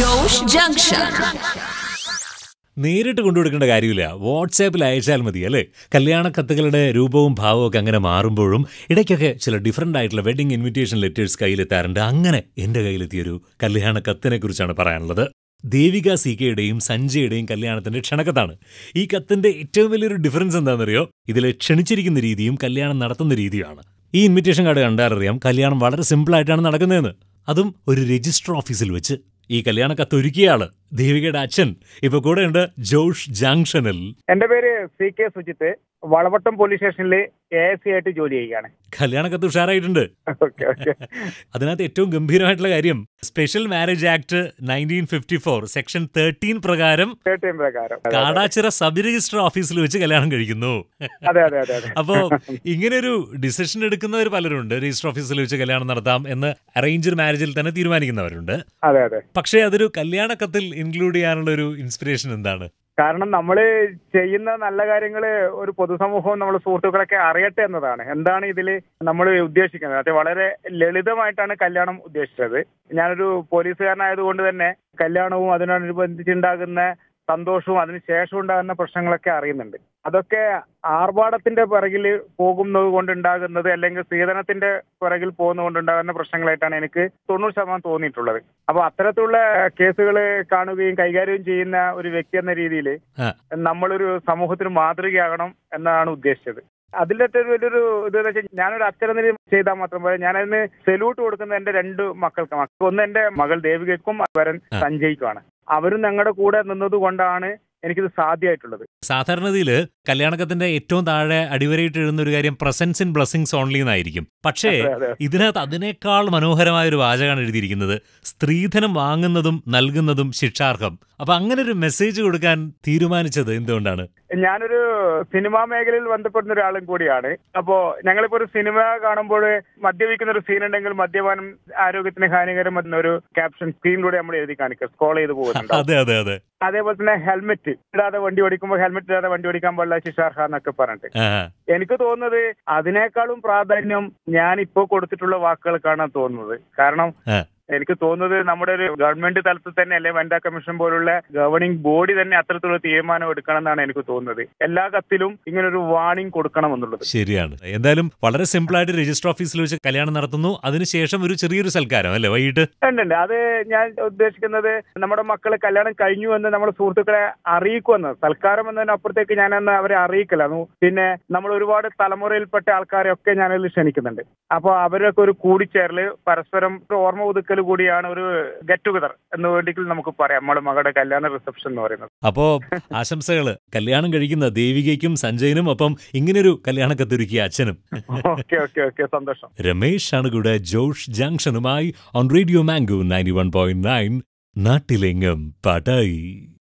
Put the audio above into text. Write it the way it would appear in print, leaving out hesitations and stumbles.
Josh junction. നേരിട്ട് കൊണ്ടുകൊടുക്കേണ്ട കാര്യമില്ല, വാട്സാപ്പിൽ അയച്ചാൽ മതി അല്ലേ? കല്യാണ കത്തുകളുടെ രൂപവും ഭാവവും ഒക്കെ അങ്ങനെ മാറുമ്പോഴും ഇടയ്ക്കൊക്കെ ചില ഡിഫറൻ്റ് ആയിട്ടുള്ള വെഡിങ് ഇൻവിറ്റേഷൻ ലെറ്റേഴ്സ് കയ്യിലെത്താറുണ്ട്. അങ്ങനെ എൻ്റെ കയ്യിലെത്തിയൊരു കല്യാണ കത്തിനെ കുറിച്ചാണ് പറയാനുള്ളത്. ദേവിക CKയുടെയും സഞ്ജയുടെയും കല്യാണത്തിന്റെ ക്ഷണക്കത്താണ്. ഈ കത്തിന്റെ ഏറ്റവും വലിയൊരു ഡിഫറൻസ് എന്താണെന്നറിയോ? ഇതിൽ ക്ഷണിച്ചിരിക്കുന്ന രീതിയും കല്യാണം നടത്തുന്ന രീതിയുമാണ്. ഈ ഇൻവിറ്റേഷൻ കാർഡ് കണ്ടാലറിയാം കല്യാണം വളരെ സിമ്പിളായിട്ടാണ് നടക്കുന്നതെന്ന്. അതും ഒരു രജിസ്റ്റർ ഓഫീസിൽ വെച്ച്. ഈ കല്യാണ കത്ത് ഒരുക്കിയ ആള് ദേവികയുടെ അച്ഛൻ ഇപ്പൊ കൂടെ ഉണ്ട് ജോഷ് ജംഗ്ഷനിൽ. എന്റെ പേര് CK സുജിത്ത്. വളവട്ടം പോലീസ് സ്റ്റേഷനിൽ ASC ആയിട്ട് ജോലി ചെയ്യുകയാണ്. കല്യാണ കത്ത് ഉഷാറായിട്ടുണ്ട്. അതിനകത്ത് ഏറ്റവും ഗംഭീരമായിട്ടുള്ള കാര്യം സ്പെഷ്യൽ മാരേജ് ആക്ട് 1954 സെക്ഷൻ 13 പ്രകാരം കാടാച്ചിറ സബ് രജിസ്റ്റർ ഓഫീസിൽ വെച്ച് കല്യാണം കഴിക്കുന്നു. അപ്പോ ഇങ്ങനെയൊരു ഡിസിഷൻ എടുക്കുന്നവർ പലരുണ്ട്. രജിസ്റ്റർ ഓഫീസിൽ വെച്ച് കല്യാണം നടത്താം എന്ന് അറേഞ്ച്ഡ് മാരേജിൽ തന്നെ തീരുമാനിക്കുന്നവരുണ്ട്. പക്ഷേ അതൊരു കല്യാണ കത്തിൽ ഇൻക്ലൂഡ് ചെയ്യാനുള്ള ഒരു ഇൻസ്പിറേഷൻ എന്താണ്? കാരണം നമ്മൾ ചെയ്യുന്ന നല്ല കാര്യങ്ങൾ ഒരു പൊതുസമൂഹവും നമ്മുടെ സുഹൃത്തുക്കളൊക്കെ അറിയട്ടെ എന്നതാണ്. എന്താണ് ഇതിൽ നമ്മൾ ഉദ്ദേശിക്കുന്നത്? അത് വളരെ ലളിതമായിട്ടാണ് കല്യാണം ഉദ്ദേശിച്ചത്. ഞാനൊരു പോലീസുകാരനായതുകൊണ്ട് തന്നെ കല്യാണവും അതിനോടനുബന്ധിച്ചുണ്ടാകുന്ന സന്തോഷവും അതിനുശേഷം ഉണ്ടാകുന്ന പ്രശ്നങ്ങളൊക്കെ അറിയുന്നുണ്ട്. അതൊക്കെ ആർഭാടത്തിന്റെ പിറകിൽ പോകുന്നത് കൊണ്ടുണ്ടാകുന്നത് അല്ലെങ്കിൽ സ്ത്രീധനത്തിന്റെ പിറകിൽ പോകുന്നത് കൊണ്ടുണ്ടാകുന്ന പ്രശ്നങ്ങളായിട്ടാണ് എനിക്ക് 90% തോന്നിയിട്ടുള്ളത്. അപ്പൊ അത്തരത്തിലുള്ള കേസുകൾ കാണുകയും കൈകാര്യം ചെയ്യുന്ന ഒരു വ്യക്തി എന്ന രീതിയിൽ നമ്മളൊരു സമൂഹത്തിന് മാതൃകയാകണം എന്നാണ് ഉദ്ദേശിച്ചത്. അതിൻ്റെ വലിയൊരു ഇതെന്ന് വെച്ചാൽ ഞാനൊരു അച്ഛനെന്ന ചെയ്താൽ മാത്രം പോലെ ഞാനതിന് സല്യൂട്ട് കൊടുക്കുന്നത് എന്റെ 2 മക്കൾക്ക്. ഒന്ന് എന്റെ മകൾ ദേവികയ്ക്കും വരൻ സഞ്ജയ്ക്കുമാണ്. അവരും ഞങ്ങളുടെ കൂടെ നിന്നത് കൊണ്ടാണ് എനിക്കിത് സാധ്യമായിട്ടുള്ളത്. സാധാരണതയില് കല്യാണക്കത്തിന്റെ ഏറ്റവും താഴെ അടിവരയിട്ട് എഴുതുന്ന ഒരു കാര്യം പ്രസൻസ് ഇൻ ബ്ലെസ്സിങ്സ് ഓൺലി എന്നായിരിക്കും. പക്ഷേ ഇതിനകത്ത് അതിനേക്കാൾ മനോഹരമായ ഒരു വാചകമാണ് എഴുതിയിരിക്കുന്നത്: സ്ത്രീധനം വാങ്ങുന്നതും നൽകുന്നതും ശിക്ഷാർഹം. അപ്പൊ അങ്ങനെ ഒരു മെസ്സേജ് കൊടുക്കാൻ തീരുമാനിച്ചത് എന്തുകൊണ്ടാണ്? ഞാനൊരു സിനിമാ മേഖലയിൽ ബന്ധപ്പെടുന്ന ഒരാളും കൂടിയാണ്. അപ്പോ ഞങ്ങളിപ്പോ ഒരു സിനിമ കാണുമ്പോൾ മദ്യപിക്കുന്ന ഒരു സീൻ ഉണ്ടെങ്കിൽ മദ്യപാനം ആരോഗ്യത്തിന് ഹാനികരം എന്നൊരു ക്യാപ്ഷൻ സ്ക്രീനിലൂടെ നമ്മൾ എഴുതി കാണിക്കുക, സ്ക്രോൾ ചെയ്ത് പോകുന്നുണ്ട്. അതേപോലെ തന്നെ ഹെൽമെറ്റ് ഇടാതെ വണ്ടി ഓടിക്കുമ്പോൾ ഹെൽമെറ്റ് ഇടാതെ വണ്ടി ഓടിക്കാൻ പാടില്ല, ശിക്ഷാർഹ എന്നൊക്കെ പറഞ്ഞിട്ട്. എനിക്ക് തോന്നുന്നത് അതിനേക്കാളും പ്രാധാന്യം ഞാൻ ഇപ്പോൾ കൊടുത്തിട്ടുള്ള വാക്കുകൾക്കാണ് തോന്നുന്നത്. കാരണം എനിക്ക് തോന്നുന്നത് നമ്മുടെ ഒരു ഗവൺമെന്റ് തലത്തിൽ തന്നെ അല്ലെ വനിതാ കമ്മീഷൻ പോലുള്ള ഗവേണിംഗ് ബോഡി തന്നെ അത്തരത്തിലുള്ള തീരുമാനം എടുക്കണം എന്നാണ് എനിക്ക് തോന്നുന്നത്. എല്ലാ കത്തിലും ഇങ്ങനെ ഒരു വാർണിംഗ് കൊടുക്കണം എന്നുള്ളത് ശരിയാണ്. എന്തായാലും വളരെ സിമ്പിൾ ആയിട്ട് രജിസ്റ്റർ ഓഫീസിൽ വെച്ച് കല്യാണം നടത്തുന്നു. അതിനുശേഷം ഒരു ചെറിയൊരു സൽക്കാരം അല്ലെ വൈകിട്ട്? ഉണ്ട്. അത് ഞാൻ ഉദ്ദേശിക്കുന്നത് നമ്മുടെ മക്കളെ കല്യാണം കഴിഞ്ഞു എന്ന് നമ്മുടെ സുഹൃത്തുക്കളെ അറിയിക്കുമെന്ന്. സൽക്കാരം എന്നതിനപ്പുറത്തേക്ക് ഞാനെന്ന് അവരെ അറിയിക്കല. പിന്നെ നമ്മൾ ഒരുപാട് തലമുറയിൽപ്പെട്ട ആൾക്കാരെ ഒക്കെ ഞാനതിൽ ക്ഷണിക്കുന്നുണ്ട്. അപ്പൊ അവരൊക്കെ ഒരു കൂടിച്ചേരല്, പരസ്പരം ഓർമ്മ പുതുക്കൽ കൂടിയാണ് ഒരു ഗെറ്റ് ടുഗദർ എന്ന് വേണ്ടിയിട്ട് നമുക്ക് പറയാം നമ്മുടെ മകളുടെ കല്യാണ റിസപ്ഷൻ എന്ന് പറയുന്നത്. അപ്പോ ആശംസകള് കല്യാണം കഴിക്കുന്ന ദേവികയ്ക്കും സഞ്ജയനും, ഒപ്പം ഇങ്ങനൊരു കല്യാണ കത്തൊരുക്കിയ അച്ഛനും. സന്തോഷം. രമേശ് ആണ് കൂടെ ജോഷ് ജംഗ്ഷനുമായി ഓൺ റേഡിയോ മാംഗോ 91.9 നാട്ടിലെങ്ങും പാട്ടായി.